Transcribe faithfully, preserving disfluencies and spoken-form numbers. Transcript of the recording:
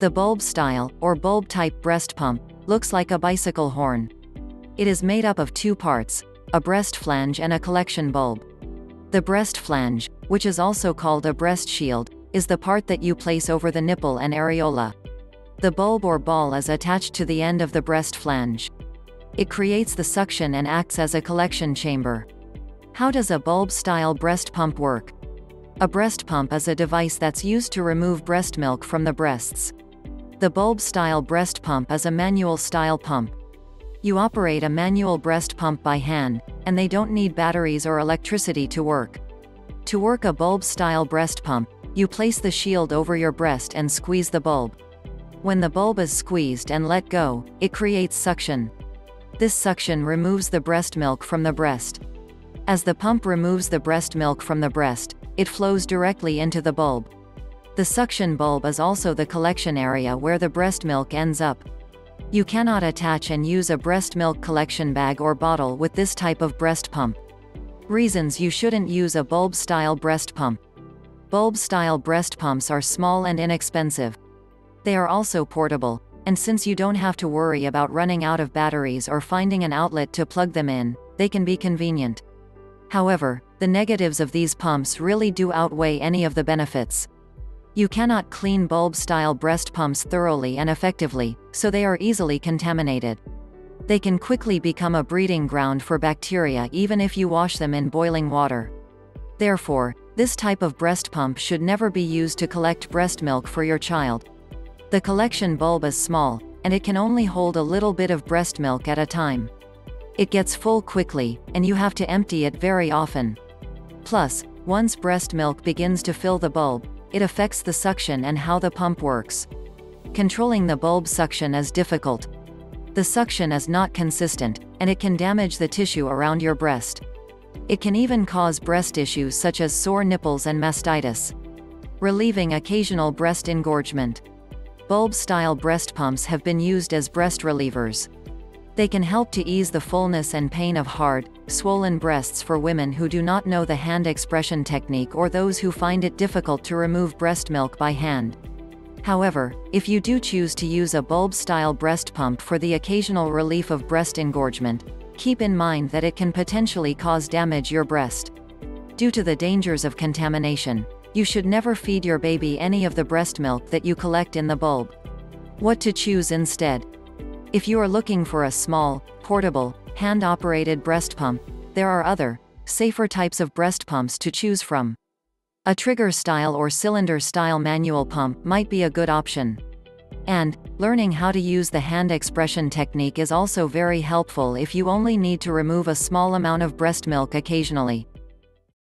The bulb style, or bulb-type breast pump, looks like a bicycle horn. It is made up of two parts, a breast flange and a collection bulb. The breast flange, which is also called a breast shield, is the part that you place over the nipple and areola. The bulb or ball is attached to the end of the breast flange. It creates the suction and acts as a collection chamber. How does a bulb-style breast pump work? A breast pump is a device that's used to remove breast milk from the breasts. The bulb-style breast pump is a manual-style pump. You operate a manual breast pump by hand, and they don't need batteries or electricity to work. To work a bulb-style breast pump, you place the shield over your breast and squeeze the bulb. When the bulb is squeezed and let go, it creates suction. This suction removes the breast milk from the breast. As the pump removes the breast milk from the breast, it flows directly into the bulb. The suction bulb is also the collection area where the breast milk ends up. You cannot attach and use a breast milk collection bag or bottle with this type of breast pump. Reasons you shouldn't use a bulb-style breast pump. Bulb-style breast pumps are small and inexpensive. They are also portable, and since you don't have to worry about running out of batteries or finding an outlet to plug them in, they can be convenient. However, the negatives of these pumps really do outweigh any of the benefits. You cannot clean bulb-style breast pumps thoroughly and effectively, so they are easily contaminated. They can quickly become a breeding ground for bacteria even if you wash them in boiling water. Therefore, this type of breast pump should never be used to collect breast milk for your child. The collection bulb is small, and it can only hold a little bit of breast milk at a time. It gets full quickly, and you have to empty it very often. Plus, once breast milk begins to fill the bulb, it affects the suction and how the pump works. Controlling the bulb suction is difficult. The suction is not consistent, and it can damage the tissue around your breast. It can even cause breast issues such as sore nipples and mastitis. Relieving occasional breast engorgement. Bulb-style breast pumps have been used as breast relievers. They can help to ease the fullness and pain of hard, swollen breasts for women who do not know the hand expression technique or those who find it difficult to remove breast milk by hand. However, if you do choose to use a bulb-style breast pump for the occasional relief of breast engorgement, keep in mind that it can potentially cause damage your breast. Due to the dangers of contamination, you should never feed your baby any of the breast milk that you collect in the bulb. What to choose instead? If you are looking for a small, portable, hand-operated breast pump, there are other, safer types of breast pumps to choose from. A trigger-style or cylinder-style manual pump might be a good option. And, learning how to use the hand expression technique is also very helpful if you only need to remove a small amount of breast milk occasionally.